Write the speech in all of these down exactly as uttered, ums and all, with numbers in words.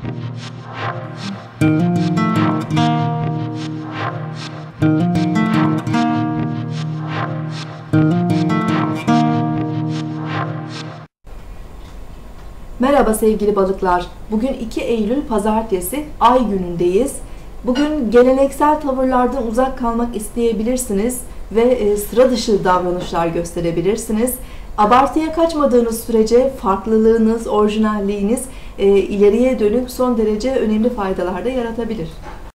Merhaba sevgili balıklar. Bugün iki Eylül Pazartesi, Ay günündeyiz. Bugün geleneksel tavırlardan uzak kalmak isteyebilirsiniz ve sıra dışı davranışlar gösterebilirsiniz. Abartıya kaçmadığınız sürece farklılığınız, orijinalliğiniz ileriye dönük son derece önemli faydalar da yaratabilir.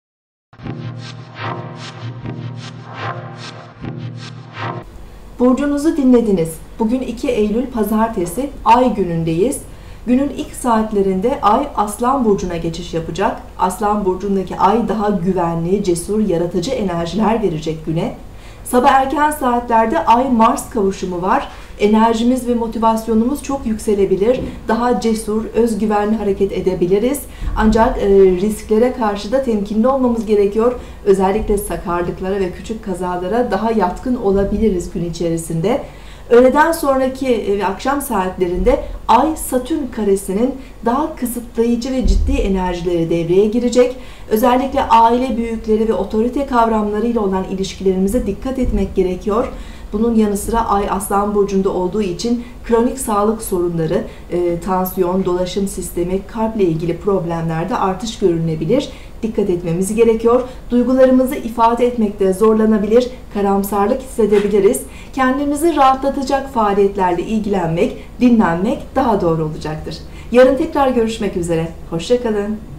Burcunuzu dinlediniz. Bugün iki Eylül Pazartesi, Ay günündeyiz. Günün ilk saatlerinde Ay Aslan Burcu'na geçiş yapacak. Aslan Burcu'ndaki Ay daha güvenli, cesur, yaratıcı enerjiler verecek güne. Sabah erken saatlerde Ay-Mars kavuşumu var. Enerjimiz ve motivasyonumuz çok yükselebilir. Daha cesur, özgüvenli hareket edebiliriz. Ancak e, risklere karşı da temkinli olmamız gerekiyor. Özellikle sakarlıklara ve küçük kazalara daha yatkın olabiliriz gün içerisinde. Öğleden sonraki ve akşam saatlerinde Ay-Satürn karesinin daha kısıtlayıcı ve ciddi enerjileri devreye girecek. Özellikle aile büyükleri ve otorite kavramlarıyla olan ilişkilerimize dikkat etmek gerekiyor. Bunun yanı sıra Ay Aslan Burcu'nda olduğu için kronik sağlık sorunları, e, tansiyon, dolaşım sistemi, kalple ilgili problemlerde artış görülebilir. Dikkat etmemiz gerekiyor. Duygularımızı ifade etmekte zorlanabilir, karamsarlık hissedebiliriz. Kendimizi rahatlatacak faaliyetlerle ilgilenmek, dinlenmek daha doğru olacaktır. Yarın tekrar görüşmek üzere. Hoşça kalın.